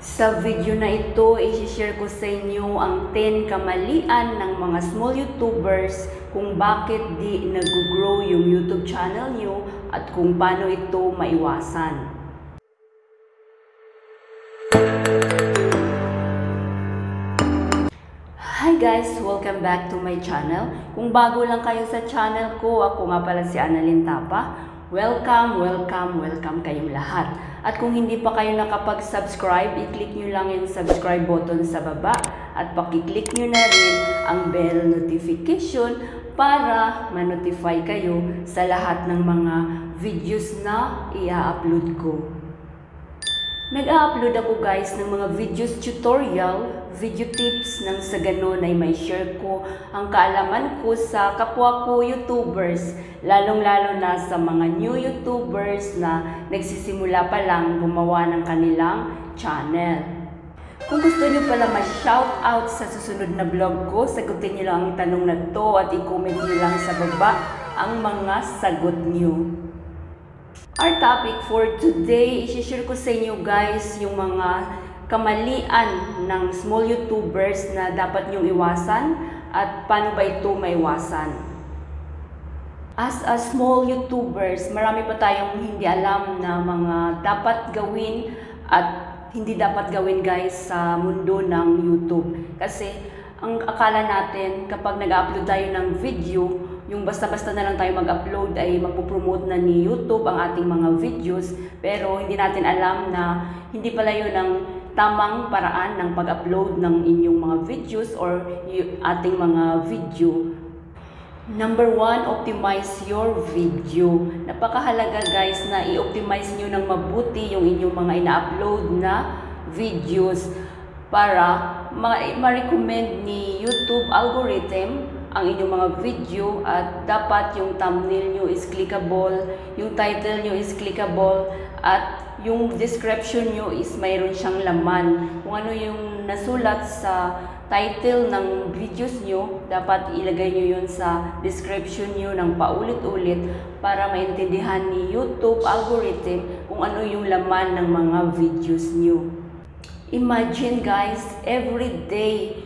Sa video na ito, i-share ko sa inyo ang 10 kamalian ng mga small YouTubers kung bakit di nag-grow yung YouTube channel nyo at kung paano ito maiwasan. Hi guys! Welcome back to my channel. Kung bago lang kayo sa channel ko, ako nga pala si Annalyn Tapa. Welcome kayong lahat. At kung hindi pa kayo nakapag-subscribe, i-click nyo lang yung subscribe button sa baba at pakiclick nyo na rin ang bell notification para ma-notify kayo sa lahat ng mga videos na i-upload ko. Nag-upload ako guys ng mga videos tutorial, video tips nang sa ganon ay may share ko ang kaalaman ko sa kapwa ko YouTubers, lalong-lalo na sa mga new YouTubers na nagsisimula pa lang gumawa ng kanilang channel. Kung gusto nyo pala ma-shoutout sa susunod na vlog ko, sagutin nyo lang ang tanong na to at i-comment nyo lang sa baba ang mga sagot nyo. Our topic for today, i-share ko sa inyo guys yung mga kamalian ng small YouTubers na dapat nyong iwasan at paano ba ito maiwasan. As a small YouTubers, marami pa tayong hindi alam na mga dapat gawin at hindi dapat gawin guys sa mundo ng YouTube. Kasi ang akala natin kapag nag-upload tayo ng video, yung basta-basta na lang tayo mag-upload ay magpo-promote na ni YouTube ang ating mga videos, pero hindi natin alam na hindi pala yun ang tamang paraan ng pag-upload ng inyong mga videos or ating mga video. Number 1, optimize your video. Napakahalaga guys na i-optimize nyo ng mabuti yung inyong mga ina-upload na videos para ma-recommend ni YouTube algorithm ang inyong mga video at dapat yung thumbnail nyo is clickable, yung title nyo is clickable at yung description nyo is mayroon siyang laman. Kung ano yung nasulat sa title ng videos nyo, dapat ilagay nyo yun sa description nyo ng paulit-ulit para maintindihan ni YouTube algorithm kung ano yung laman ng mga videos nyo. Imagine guys, every day,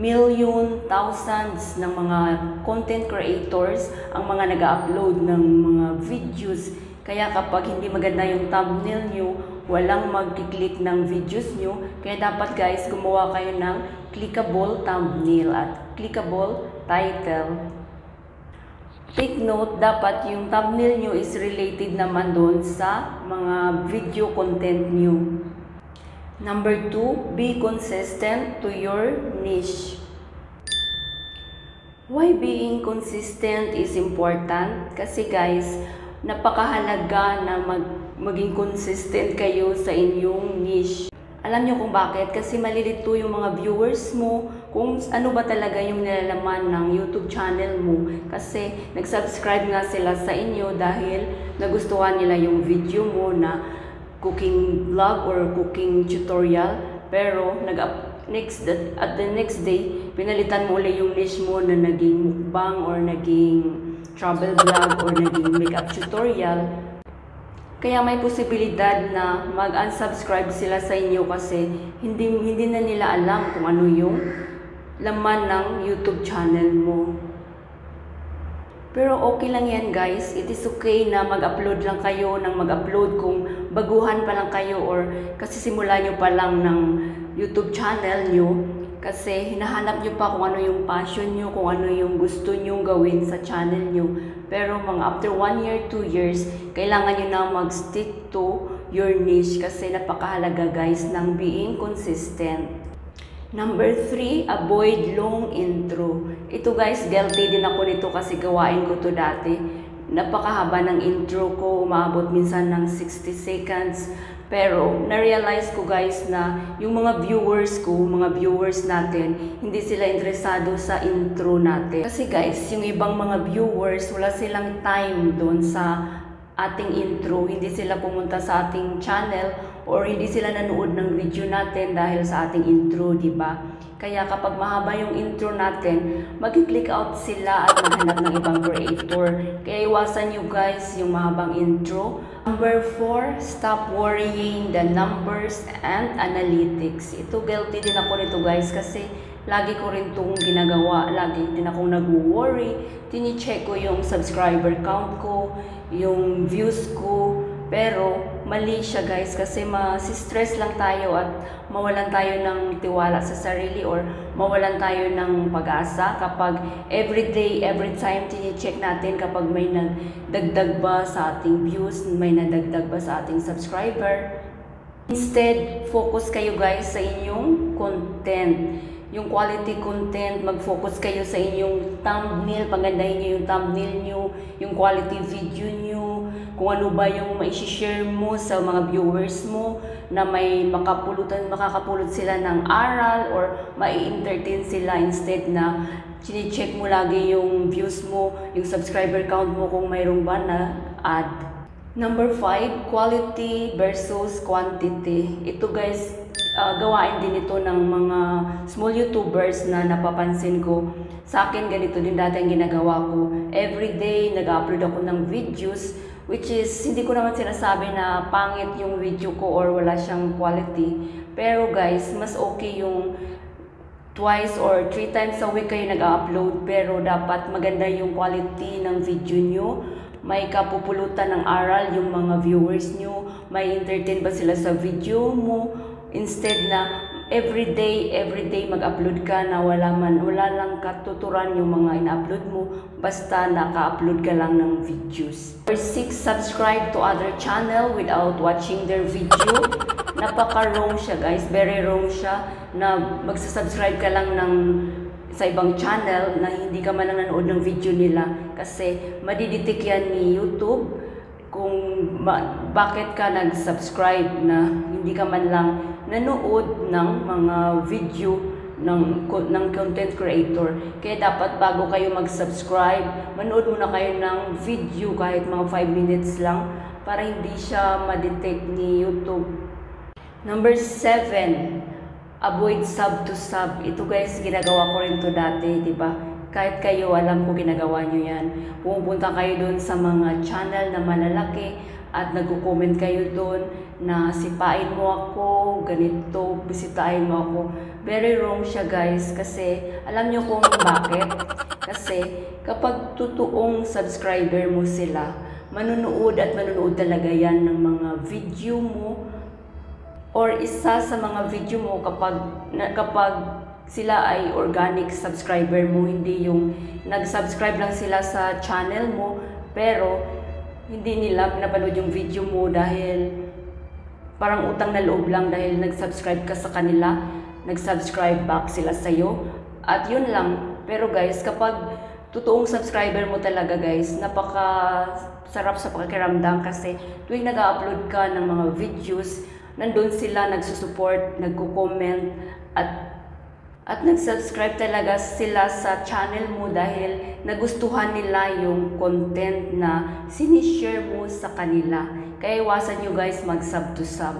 thousands ng mga content creators ang mga nag-upload ng mga videos. Kaya kapag hindi maganda yung thumbnail nyo, walang mag-click ng videos nyo. Kaya dapat guys, gumawa kayo ng clickable thumbnail at clickable title. Take note, dapat yung thumbnail nyo is related naman doon sa mga video content nyo. Number 2, be consistent to your niche. Why being consistent is important? Kasi guys, napakahalaga na maging consistent kayo sa inyong niche. Alam nyo kung bakit? Kasi malilito yung mga viewers mo kung ano ba talaga yung nilalaman ng YouTube channel mo. Kasi nag-subscribe nga sila sa inyo dahil nagustuhan nila yung video mo na cooking vlog or cooking tutorial, pero at the next day, pinalitan mo ulit yung niche mo na naging mukbang or naging travel vlog or naging makeup tutorial. Kaya may posibilidad na mag-unsubscribe sila sa inyo kasi hindi na nila alam kung ano yung laman ng YouTube channel mo. Pero okay lang yan guys, it is okay na mag-upload lang kayo ng mag-upload kung baguhan pa lang kayo or kasi simula nyo pa lang ng YouTube channel nyo. Kasi hinahanap nyo pa kung ano yung passion nyo, kung ano yung gusto nyo gawin sa channel nyo. Pero after 1 year, 2 years, kailangan nyo na mag-stick to your niche kasi napakahalaga guys ng being consistent. Number 3, avoid long intro. Ito guys, guilty din ako nito kasi gawain ko to dati. Napakahaba ng intro ko, umabot minsan ng 60 seconds. Pero na-realize ko guys na yung mga viewers ko, mga viewers natin, hindi sila interesado sa intro natin. Kasi guys, yung ibang mga viewers, wala silang time doon sa ating intro. Hindi sila pumunta sa ating channel or hindi sila nanood ng video natin dahil sa ating intro, di ba? Kaya kapag mahaba yung intro natin, mag-click out sila at maghanap ng ibang creator. Kaya iwasan nyo guys yung mahabang intro. Number 4, stop worrying the numbers and analytics. Ito guilty din ako nito guys kasi lagi ko rin itong ginagawa. Lagi din akong nag-worry. Tini-check ko yung subscriber count ko, yung views ko. Pero mali siya guys kasi masi-stress lang tayo at mawalan tayo ng tiwala sa sarili or mawalan tayo ng pag-asa kapag everyday, every time tini-check natin kapag may nagdagdag ba sa ating views, may nadagdag ba sa ating subscriber. Instead, focus kayo guys sa inyong content. Yung quality content, mag-focus kayo sa inyong thumbnail, pagandahin nyo yung thumbnail nyo, yung quality video nyo, kung ano ba yung mai-share mo sa mga viewers mo na may makakapulot sila ng aral or mai-entertain sila instead na chine-check mo lagi yung views mo, yung subscriber count mo kung mayroong ba na ad. Number 5, quality versus quantity. Ito guys, gawain din ito ng mga small YouTubers na napapansin ko. Sa akin, ganito din dati ang ginagawa ko. Everyday, nag-upload ako ng videos, which is, hindi ko naman sinasabi na pangit yung video ko or wala siyang quality. Pero guys, mas okay yung twice or 3 times a week kayo nag-upload. Pero dapat maganda yung quality ng video nyo. May kapupulutan ng aral yung mga viewers nyo. May entertain ba sila sa video mo? Instead na everyday mag-upload ka na wala lang katuturan yung mga ina-upload mo, basta naka-upload ka lang ng videos. Number 6, subscribe to other channel without watching their video. Napaka-wrong siya guys, very wrong siya na magsasubscribe ka lang sa ibang channel na hindi ka man lang nanood ng video nila kasi madiditik yan ni YouTube kung bakit ka nag-subscribe na hindi ka man lang nanood ng mga video ng content creator. Kaya dapat bago kayo mag-subscribe, manood muna kayo ng video kahit mga 5 minutes lang para hindi siya ma-detect ni YouTube. Number 7, avoid sub to sub. Ito guys, ginagawa ko rin to dati, di ba? Kahit kayo, alam ko ginagawa nyo yan. Pumunta kayo doon sa mga channel na malalaki at nagko-comment kayo doon na sipain mo ako, ganito, bisitahin mo ako. Very wrong siya guys kasi alam nyo kung bakit? Kasi kapag totoong subscriber mo sila, manunood at manunood talaga yan ng mga video mo or isa sa mga video mo kapag sila ay organic subscriber mo, hindi yung nag-subscribe lang sila sa channel mo pero hindi nila pinapanood yung video mo dahil parang utang na loob lang dahil nag-subscribe ka sa kanila, nag-subscribe back sila sa'yo at yun lang. Pero guys, kapag totoong subscriber mo talaga guys, napaka-sarap sa pakiramdam kasi tuwing nag-upload ka ng mga videos, nandun sila nagsusupport, nagko-comment at nag-subscribe talaga sila sa channel mo dahil nagustuhan nila yung content na sinishare mo sa kanila. Kaya iwasan nyo guys mag-sub to sub.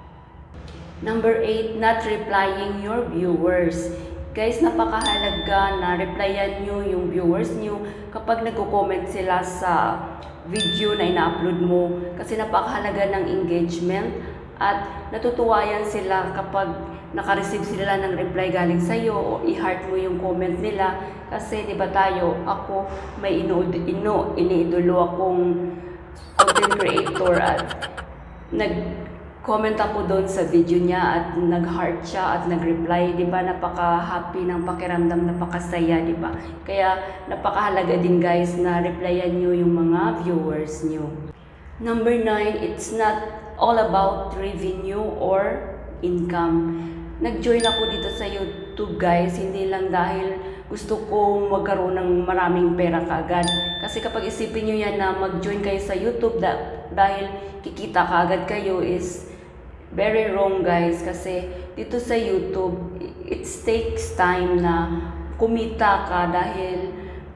Number 8, not replying your viewers. Guys, napakahalaga na replyan nyo yung viewers nyo kapag nagko-comment sila sa video na ina-upload mo. Kasi napakahalaga ng engagement at natutuwa yan sila kapag naka-receive sila ng reply galing sa'yo o i-heart mo yung comment nila. Kasi di ba ako may iniidolo akong content creator at nag-comment ako doon sa video niya at nag-heart siya at nag-reply. Di ba napaka-happy ng pakiramdam, napakasaya, di ba? Kaya napakahalaga din guys na replyan nyo yung mga viewers nyo. Number 9, it's not all about revenue or income. Nag-join ako dito sa YouTube guys, hindi lang dahil gusto ko magkaroon ng maraming pera kaagad. Kasi kapag isipin nyo yan na mag-join kayo sa YouTube dahil kikita kaagad kayo is very wrong guys. Kasi dito sa YouTube, it takes time na kumita ka dahil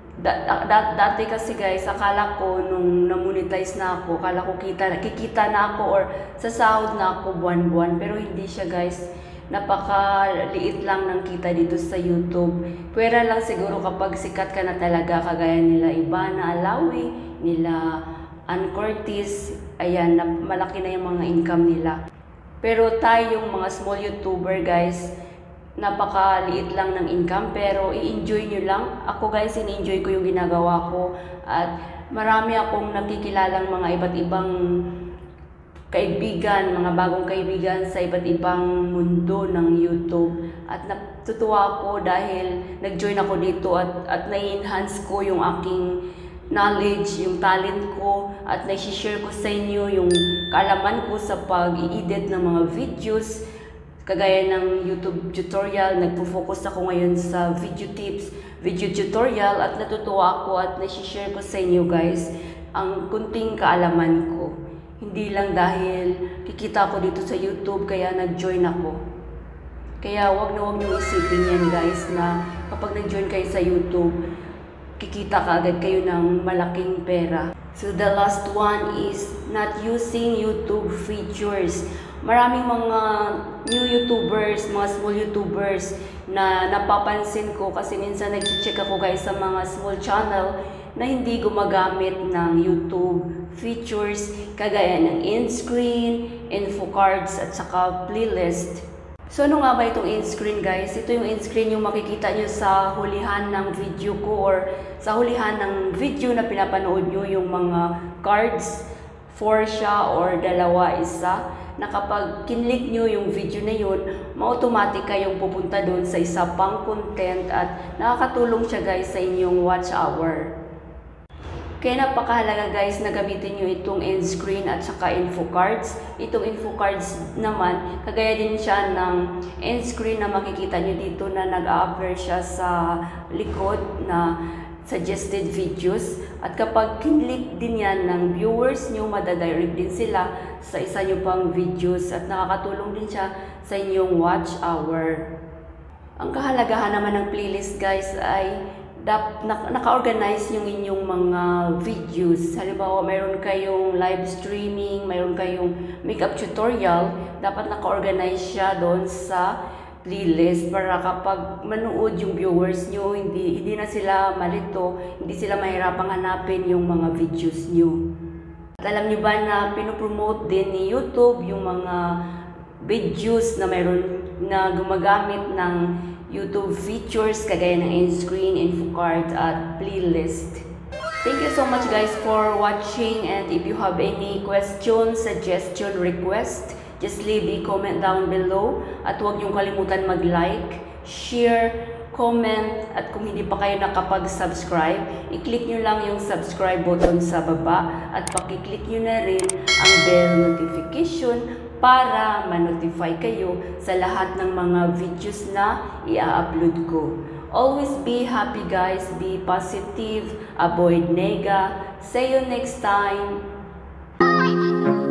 dati kasi guys, akala ko nung na-monetize na ako, akala ko kikita na ako or sasahod na ako buwan-buwan. Pero hindi siya guys. napakaliit lang ng kita dito sa YouTube. Pwera lang siguro kapag sikat ka na talaga, kagaya nila Ivana Alawi, nila Ann Curtis, ayan, malaki na yung mga income nila. Pero tayong mga small YouTuber guys, napakaliit lang ng income pero i-enjoy nyo lang. Ako guys, in-enjoy ko yung ginagawa ko at marami akong nakikilalang mga iba't ibang kaibigan, mga bagong kaibigan sa iba't ibang mundo ng YouTube. At natutuwa ako dahil nag-join ako dito at na-enhance ko yung aking knowledge, yung talent ko, at na-share ko sa inyo yung kaalaman ko sa pag-i-edit ng mga videos. Kagaya ng YouTube tutorial, nagpo-focus ako ngayon sa video tips, video tutorial, at natutuwa ako at na-share ko sa inyo guys ang kunting kaalaman ko. Hindi lang dahil kikita ko dito sa YouTube kaya nag-join ako. Kaya wag na wag niyo isipin yan guys na kapag nag-join kayo sa YouTube, kikita ka agad kayo ng malaking pera. So the last one is not using YouTube features. Maraming mga new YouTubers, mga small YouTubers na napapansin ko kasi minsan nag-check ako guys sa mga small channel na hindi gumagamit ng YouTube features kagaya ng end screen, info cards at saka playlist. So ano nga ba itong end screen guys? Ito yung end screen yung makikita nyo sa hulihan ng video ko or sa hulihan ng video na pinapanood nyo, yung mga cards, 4 siya or 2, isa, na kapag kinlik nyo yung video na yun, ma-automatic kayong pupunta doon sa isa pang content at nakakatulong siya guys sa inyong watch hour. Kaya napakahalaga guys na gamitin nyo itong end screen at saka info cards. Itong info cards naman, kagaya din siya ng end screen na makikita nyo dito na nag-a-appear siya sa likod na suggested videos. At kapag kinlik din yan ng viewers nyo, madadirect din sila sa isa nyo pang videos at nakakatulong din siya sa inyong watch hour. Ang kahalagahan naman ng playlist guys ay naka-organize yung inyong mga videos. Halimbawa, mayroon kayong live streaming, mayroon kayong makeup tutorial, dapat naka-organize siya doon sa playlist para kapag manood yung viewers nyo, hindi na sila malito, hindi sila mahirapang hanapin yung mga videos nyo. At alam nyo ba na pinopromote din ni YouTube yung mga videos na mayroon na gumagamit ng YouTube features kagaya ng end screen, info card at playlist. Thank you so much guys for watching, and if you have any question, suggestion, request, just leave a comment down below at huwag niyong kalimutan mag-like, share, comment, at kung hindi pa kayo nakapag-subscribe, i-click nyo lang yung subscribe button sa baba at paki-click nyo na rin ang bell notification para ma-notify kayo sa lahat ng mga videos na i-upload ko. Always be happy guys, be positive, avoid nega. See you next time!